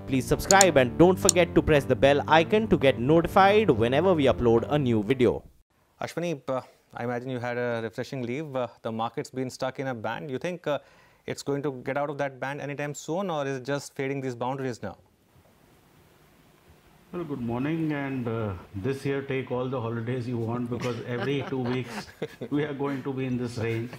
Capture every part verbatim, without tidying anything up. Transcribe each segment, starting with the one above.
Please subscribe and don't forget to press the bell icon to get notified whenever we upload a new video. Ashwani, uh, I imagine you had a refreshing leave. Uh, the market's been stuck in a band. You think uh, it's going to get out of that band anytime soon, or is it just fading these boundaries now? Well, good morning, and uh, this year take all the holidays you want, because every two weeks we are going to be in this range.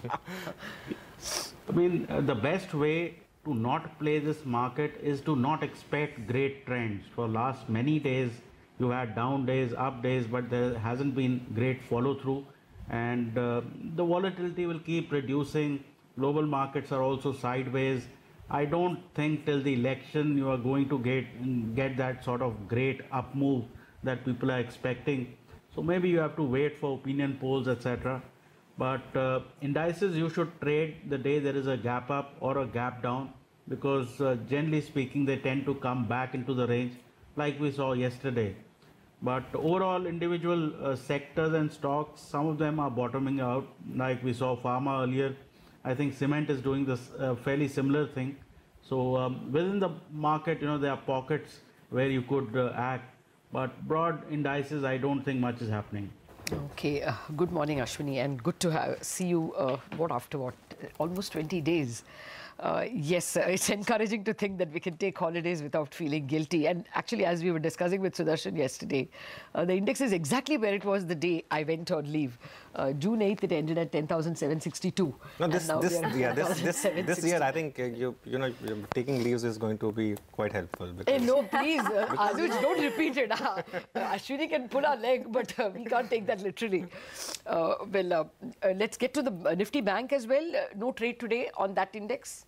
I mean, uh, the best way to not play this market is to not expect great trends. For last many days, you had down days, up days, but there hasn't been great follow through, and uh, the volatility will keep reducing. Global markets are also sideways. I don't think till the election you are going to get get that sort of great up move that people are expecting. So maybe you have to wait for opinion polls, et cetera. But uh, indices you should trade the day there is a gap up or a gap down, because uh, generally speaking they tend to come back into the range like we saw yesterday. But overall, individual uh, sectors and stocks, some of them are bottoming out, like we saw pharma earlier. I think cement is doing this uh, fairly similar thing. So um, within the market, you know, there are pockets where you could uh, act, but broad indices, I don't think much is happening. Okay, uh, good morning, Ashwani, and good to have, see you, uh, what, after what, almost twenty days. Uh, yes, uh, it's encouraging to think that we can take holidays without feeling guilty. And actually, as we were discussing with Sudarshan yesterday, uh, the index is exactly where it was the day I went on leave. Uh, June eighth, it ended at ten thousand seven hundred sixty-two. No, this, this, yeah, this, this, this year, I think uh, you, you know, taking leaves is going to be quite helpful. Hey, no, please, uh, Anuj, don't repeat it. Uh, Ashwini can pull our leg, but uh, we can't take that literally. Uh, well, uh, uh, let's get to the Nifty Bank as well. Uh, no trade today on that index.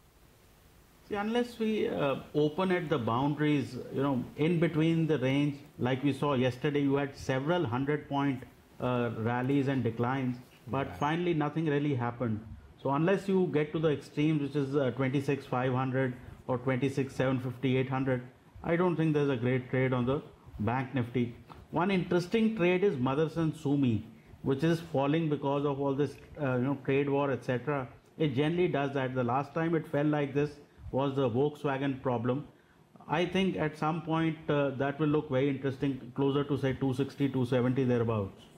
See, unless we uh, open at the boundaries, you know, in between the range, like we saw yesterday, you had several hundred point uh, rallies and declines, but right. finally nothing really happened. So unless you get to the extremes, which is uh, twenty-six five hundred or twenty-six seven fifty, eight hundred, I don't think there's a great trade on the Bank Nifty. One interesting trade is Motherson Sumi, which is falling because of all this, uh, you know, trade war, et cetera. It generally does that. The last time it fell like this was the Volkswagen problem. I think at some point uh, that will look very interesting, closer to say two sixty, two seventy thereabouts.